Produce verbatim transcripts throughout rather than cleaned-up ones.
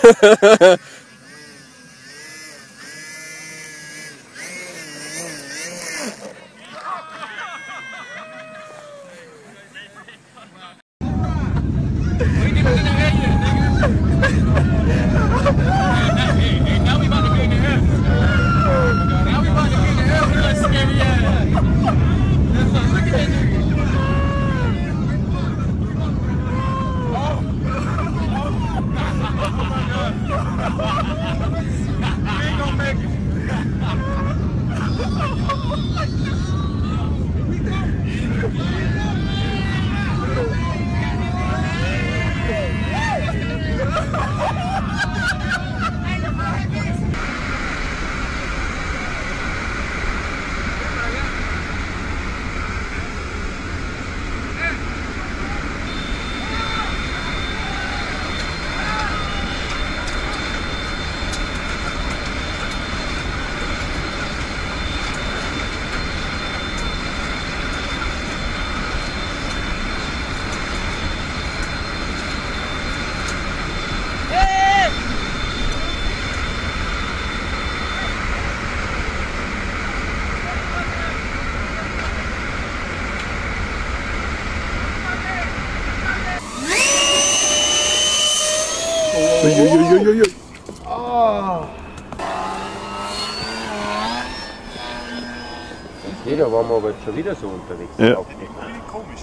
Jeder waren wir aber jetzt schon wieder so unterwegs. Ja. Komisch.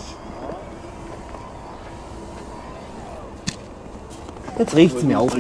Jetzt riecht es mir auf.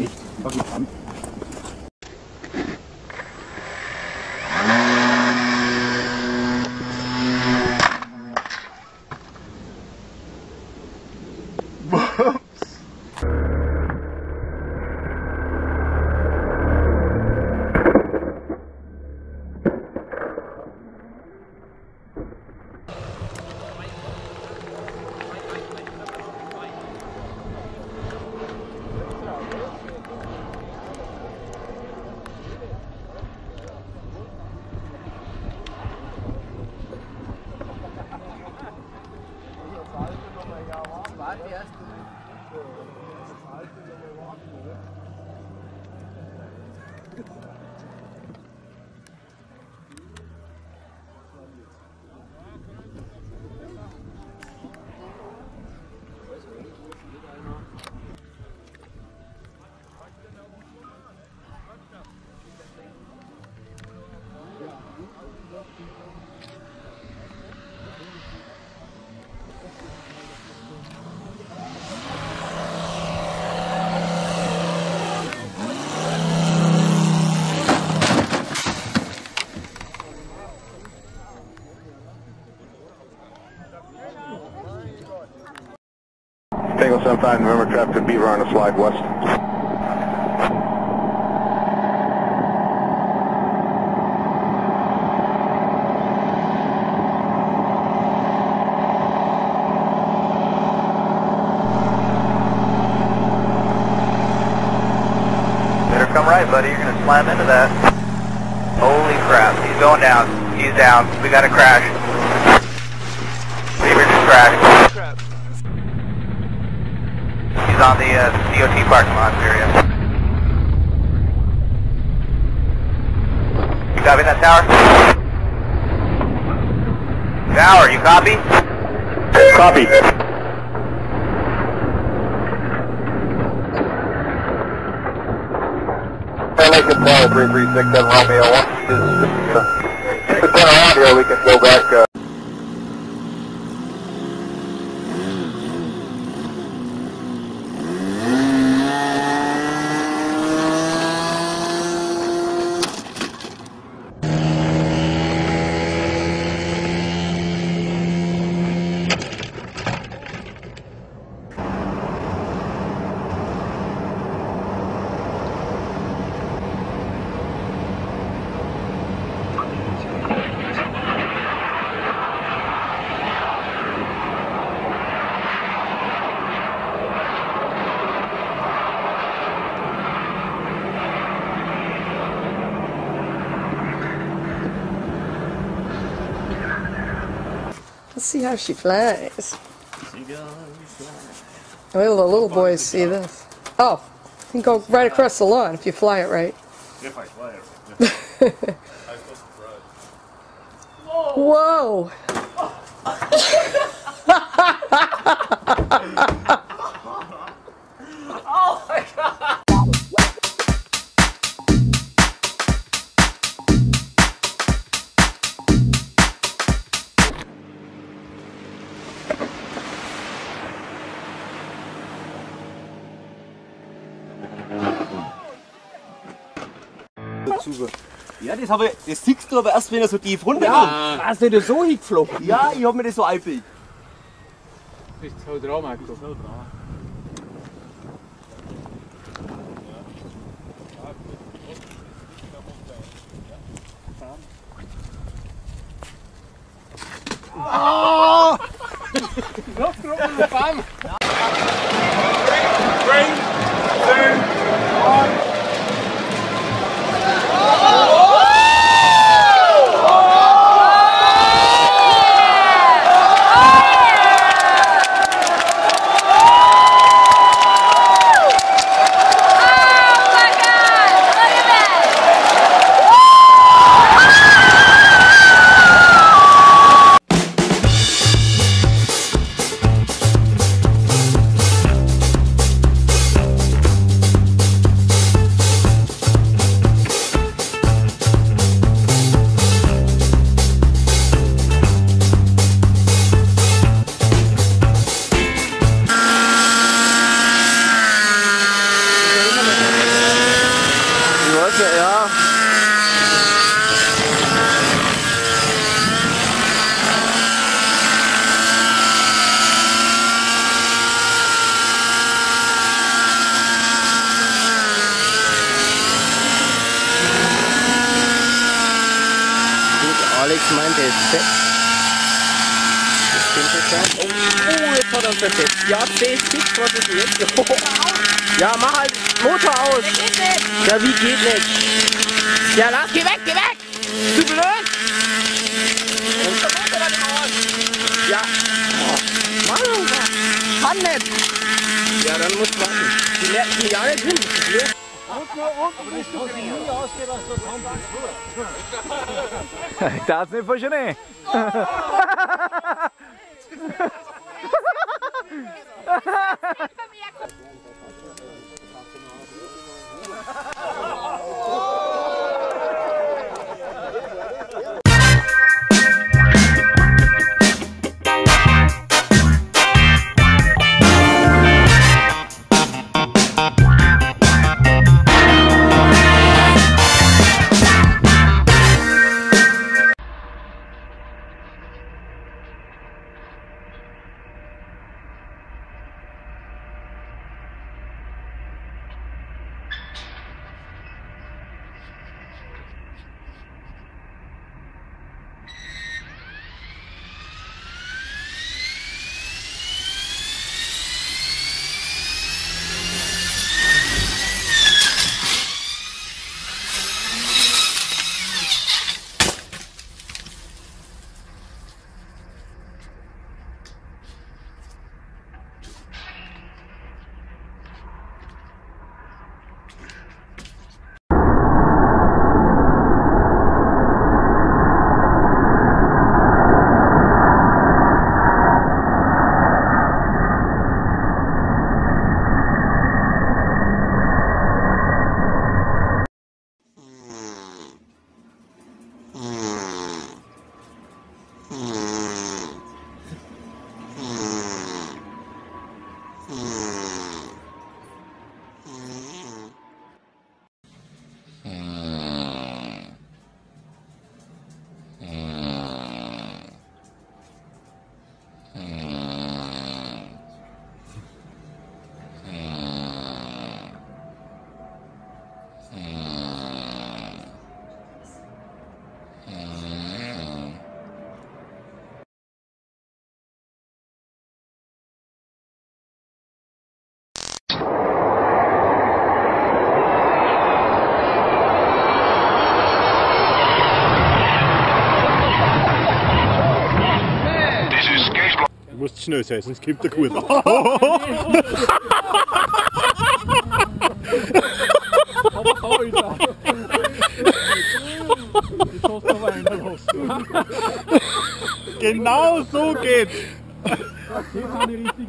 Tango seven five, November traffic to Beaver on the slide west. Better come right, buddy. You're gonna slam into that. Holy crap. He's going down. He's down. We got a crash. Beaver just crashed. He's on the uh, D O T parking lot area. You copy that tower? Tower, you copy? Copy. Lincoln Tower three three six seven Romeo one. Just to turn around here, we can go back. Uh, Let's see how she flies. Will the little boys see this? Oh, can go right across the lawn if you fly it right. If I fly it. Yeah. Whoa! Oh my god! Ja, das, habe ich, das siehst du aber erst, wenn er so tief runterkommt. Ja, was ist denn so hingeflogen? Ja, ich habe mir das so eingebildet. Ist so dran, Marco. Ist so dran. Ah! Luftgruppe mit Bam! Three, two, one. Ja. Alex meint, der ist fett. Das könnte sein. Oh, oh, jetzt hat er uns versetzt. Ja, C sechs, was ist denn jetzt? Oh. Ja, mach halt Motor aus. Geht nicht. Ja, wie geht nicht? Ja, lass, geh weg, geh weg! Du blöd! Dann ist der Motor dann im Arsch. Ja. Oh. Mann, kann nicht. Ja, dann musst du warten. Die merken die ja nicht hin. Ich darf es nicht verschönern. Du musst schnell sein, sonst kommt der gut. Genau so geht's. Das geht auch nicht richtig.